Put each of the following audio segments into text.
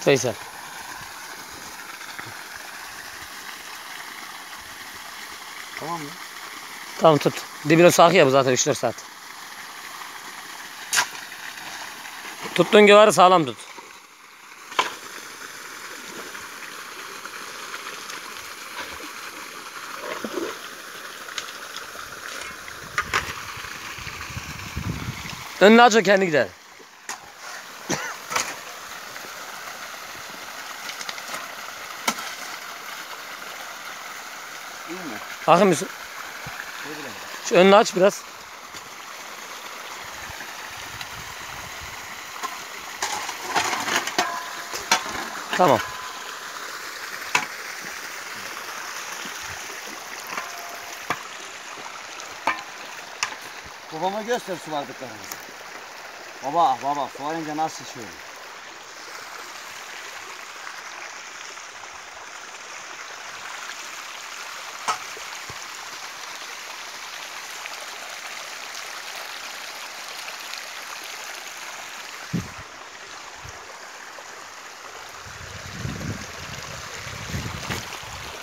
Tut Veysel. Tamam mı? Tamam tut. Dibine sakı yap zaten 3-4 saat. Tuttuğun güvarı sağlam tut. Önünü aç o kendi gider. İyi mi? Bakın mısın? Ne bileyim. Şu önünü aç biraz. Tamam. Babama göster suvardıklarımızı. Baba suvarınca nasıl şişiyor?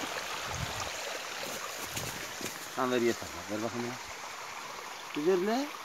Tamam ver yeter. Ver bakayım ya. Bir ver ne?